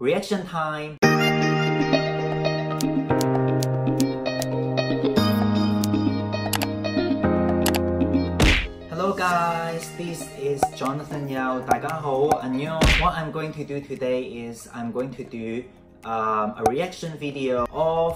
reaction time. Hello guys, this is Jonathan Yao. 大家好, 안녕. What I'm going to do today is I'm going to do a reaction video of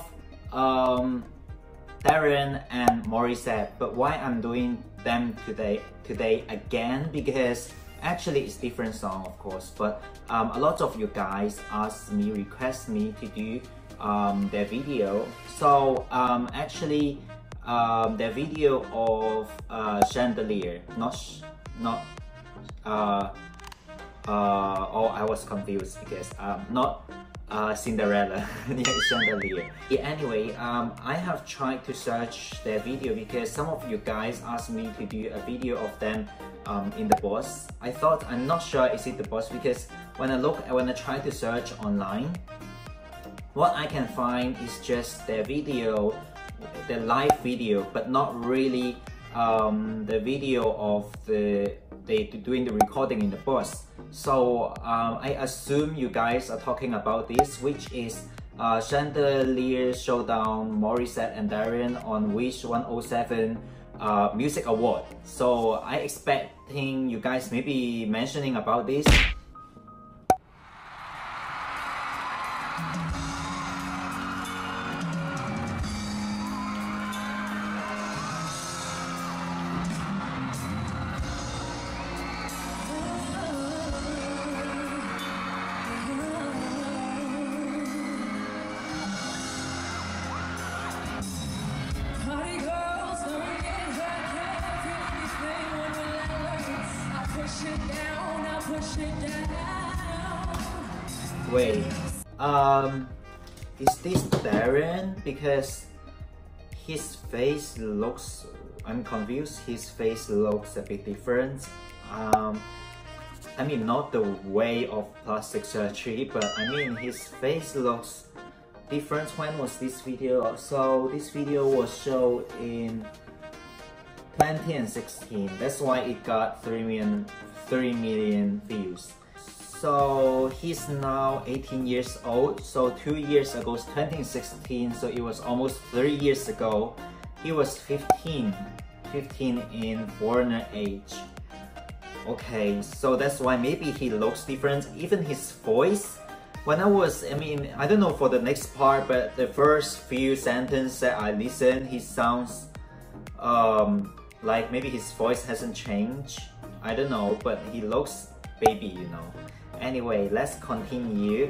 Darren and Morissette. But why I'm doing them today again, because actually it's different song of course, but a lot of you guys request me to do their video. So actually their video of Chandelier, oh, I was confused because not Cinderella, Chandelier. Yeah, anyway, I have tried to search their video because some of you guys asked me to do a video of them in the bus. I thought, I'm not sure is it the bus, because when I try to search online, what I can find is just their video, the live video, but not really the video of they doing the recording in the bus. So I assume you guys are talking about this, which is Chandelier Showdown, Morissette and Darren on Wish 107 Music Award. So I expecting you guys maybe mentioning about this. Wait, is this Darren? Because his face looks, I'm confused, his face looks a bit different. I mean, not the way of plastic surgery, but I mean his face looks different. When was this video? So this video was shown in 2016. That's why it got 3 million views. So he's now 18 years old. So 2 years ago, 2016. So it was almost 3 years ago. He was 15 in foreigner age. Okay, so that's why maybe he looks different. Even his voice. When I mean, I don't know for the next part, but the first few sentences that I listened, he sounds like maybe his voice hasn't changed. I don't know, but he looks baby, you know. Anyway, let's continue.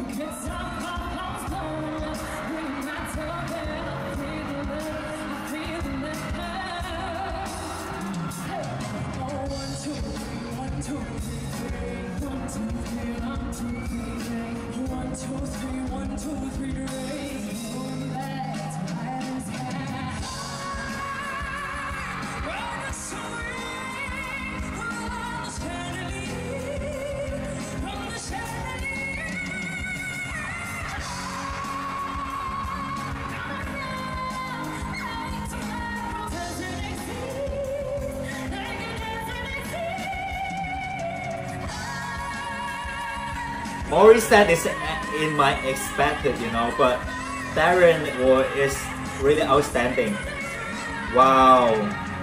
Morissette is in my expected, you know, but Darren is really outstanding. Wow.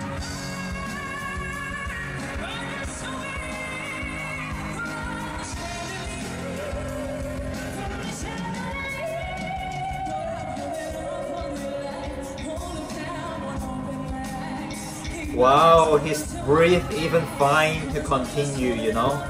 Wow, his breath even fine to continue, you know.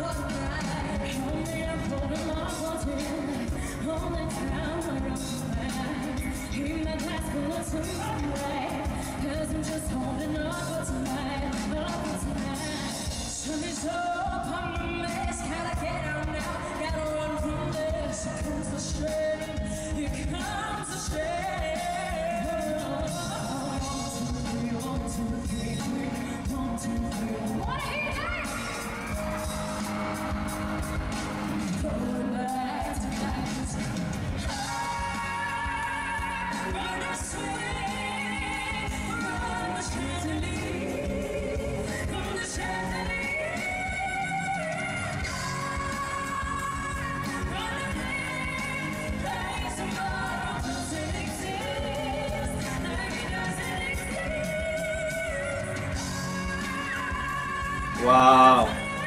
Wow.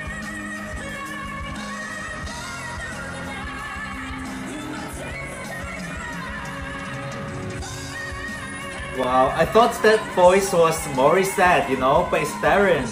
Wow, I thought that voice was Morissette, you know, but it's Darren.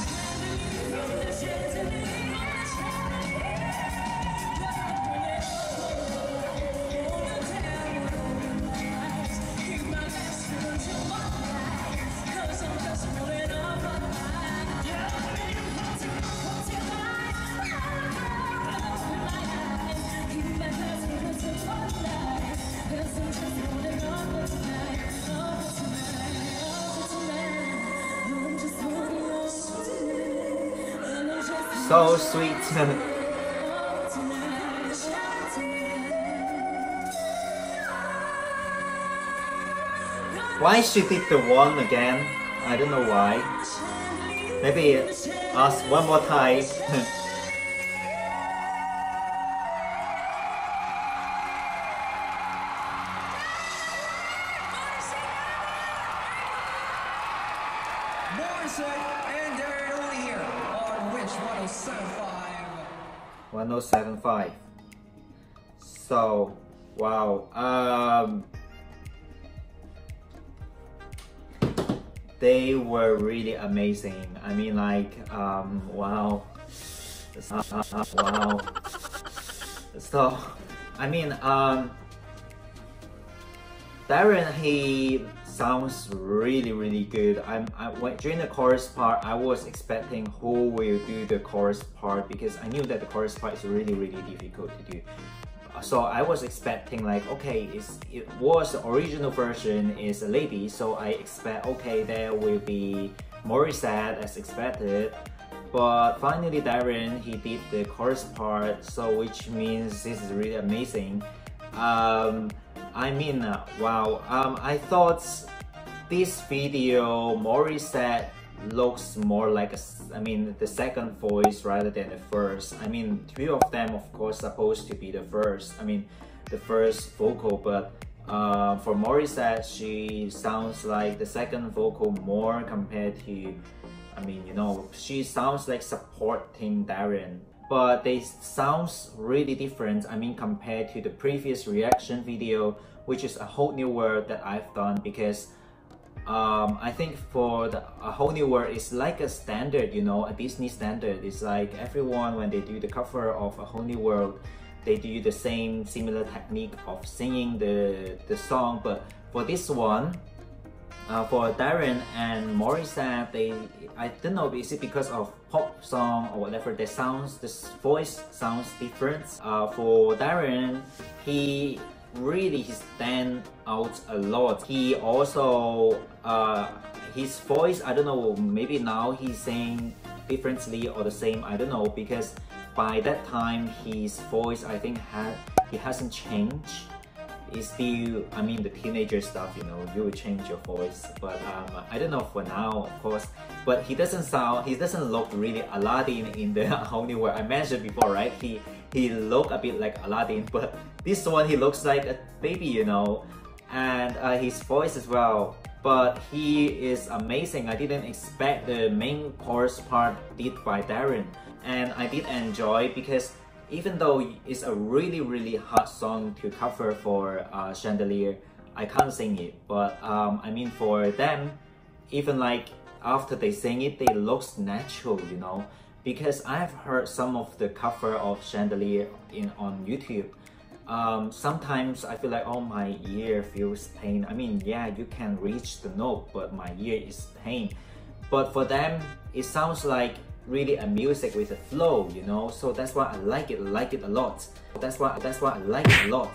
So sweet. Why she did the one again? I don't know why. Maybe ask one more time. Morissette and Darren here on which 107.5? 107.5. So, wow. They were really amazing. I mean, like, wow. Wow. So, I mean, Darren, he sounds really good. During the chorus part, I was expecting who will do the chorus part because I knew that the chorus part is really difficult to do. So I was expecting like, okay, it was the original version is a lady, so I expect, okay, there will be Morissette as expected. But finally Darren, he did the chorus part, so which means this is really amazing. I mean, wow, I thought this video, Morissette looks more like the second voice rather than the first. I mean, two of them of course supposed to be the first, the first vocal, but for Morissette, she sounds like the second vocal more compared to, you know, she sounds like supporting Darren. But they sounds really different, compared to the previous reaction video, which is a whole new world that I've done, because I think for a whole new world is like a standard, you know, a Disney standard. It's like everyone, when they do the cover of a whole new world, they do the same similar technique of singing the song. But for this one, for Darren and Morissette, I don't know, is it because of pop song or whatever, the voice sounds different. For Darren, he stand out a lot. He also, his voice, I don't know, maybe now he's saying differently or the same, I don't know, because by that time his voice, I think he hasn't changed. It's still, the teenager stuff, you know, you will change your voice, but I don't know for now, of course. But he doesn't look really Aladdin in the whole new world. I mentioned before, right? He looked a bit like Aladdin, but this one he looks like a baby, you know, and his voice as well. But he is amazing. I didn't expect the main chorus part did by Darren, and I did enjoy, because even though it's a really hard song to cover for Chandelier, I can't sing it. But for them, even like after they sing it, they looks natural, you know. Because I've heard some of the cover of Chandelier on YouTube. Sometimes I feel like, oh, my ear feels pain. Yeah, you can reach the note, but my ear is pain. But for them, it sounds like really a music with a flow, you know. So that's why I like it a lot. That's why I like it a lot.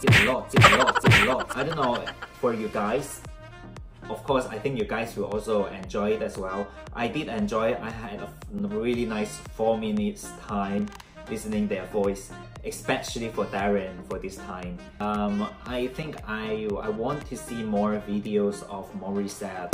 I don't know for you guys. Of course, I think you guys will also enjoy it as well. I did enjoy it. I had a really nice 4 minutes time listening their voice, especially for Darren for this time. I think I want to see more videos of Morissette.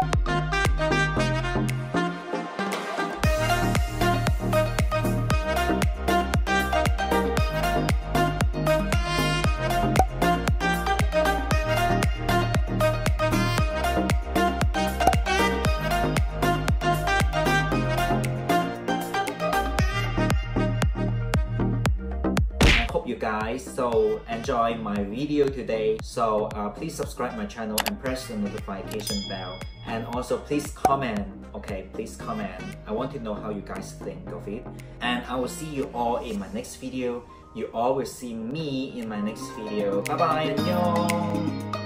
guys so enjoy my video today. So please subscribe my channel and press the notification bell. And also please comment, okay? Please comment. I want to know how you guys think of it. And I will see you all in my next video. You all will see me in my next video. Bye bye. 안녕.